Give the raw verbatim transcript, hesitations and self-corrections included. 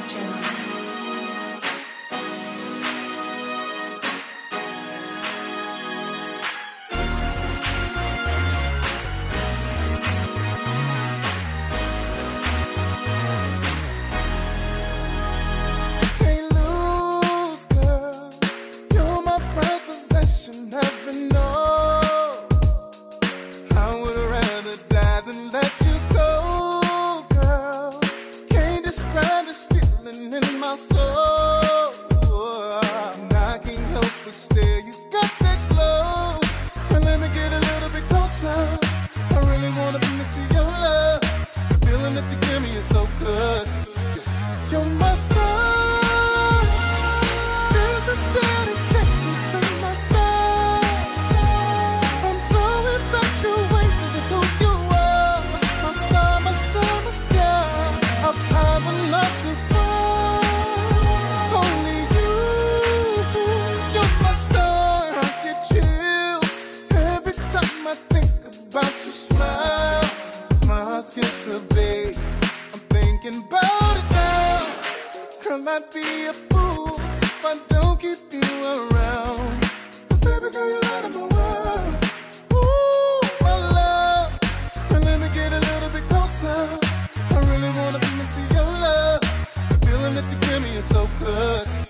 Describe this feeling in my soul, and I can't help but stare. You got that glow, and let me get a little bit closer. I really wanna be missing your love. The feeling that you give me is so good. You're my star. This is dedicated to my star. I'm so infatuated with who you are. My star, my star, my star. Up high but not too far. Only you, you're my star. I get chills every time I think about your smile. My heart skips a beat. I'm thinking about it now. Could I be a fool if I don't keep you around? 'Cause baby girl, you're out of my world. Ooh, my love. And let me get a little bit closer. I really wanna be missing your love. The feeling that you give me is so good.